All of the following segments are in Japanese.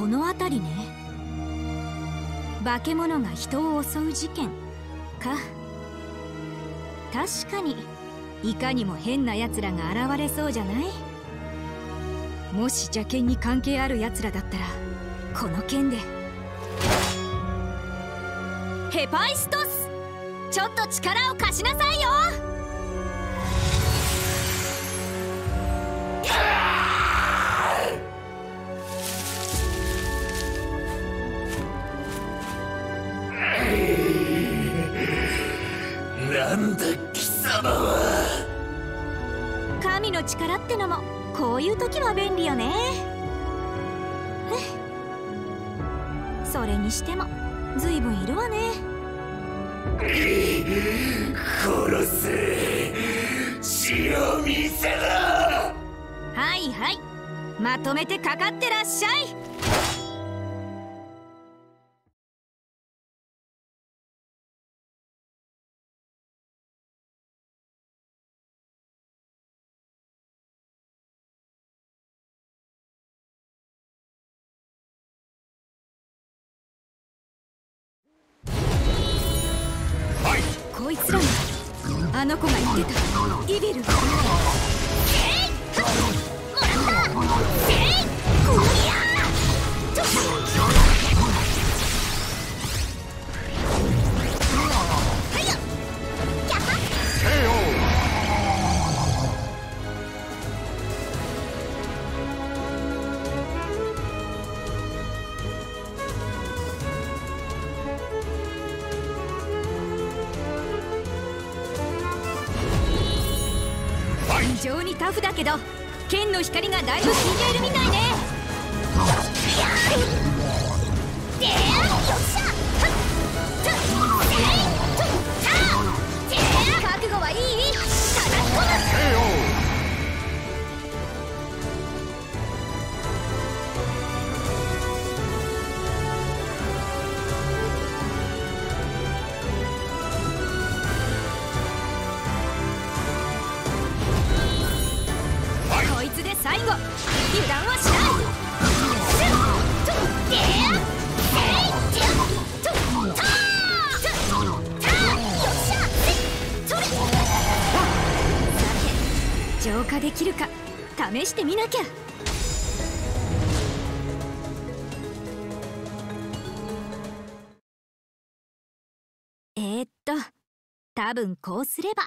の辺りね。化け物が人を襲う事件か。確かにいかにも変な奴らが現れそうじゃない。もし邪剣に関係ある奴らだったらこの剣で。ヘパイストス、ちょっと力を貸しなさいよ。 なんだ貴様は。 神の力ってのもこういう時は便利よね。それにしてもずいぶんいるわね。 殺せ、血を見せろ。 はいはい、まとめてかかってらっしゃい。こいつらがあの子が言ってたイビル。もらったこりゃちょっはいよキャッハ非常にタフだけど剣の光がだいぶ効いているみたいね。覚悟はいい？叩き込む。こいつで最後、油断はしない。浄化できるか試してみなきゃ。多分こうすれば。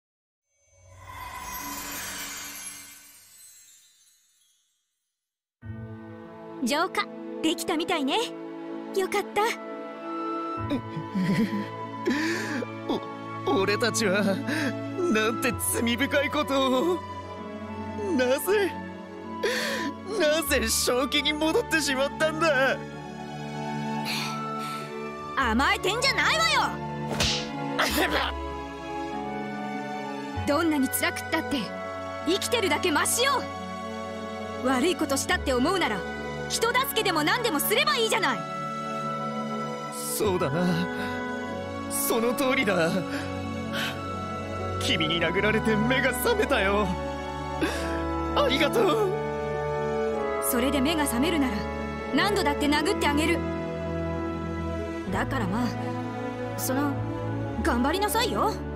浄化できたみたいね。よかった。 俺たちはなんて罪深いことを。なぜ正気に戻ってしまったんだ。 甘えてんじゃないわよ。どんなに辛くったって生きてるだけマシよ。悪いことしたって思うなら人助けでも何でもすればいいじゃない。 そうだな、その通りだ。君に殴られて目が覚めたよ。ありがとう。 それで目が覚めるなら何度だって殴ってあげる。だからまあ頑張りなさいよ。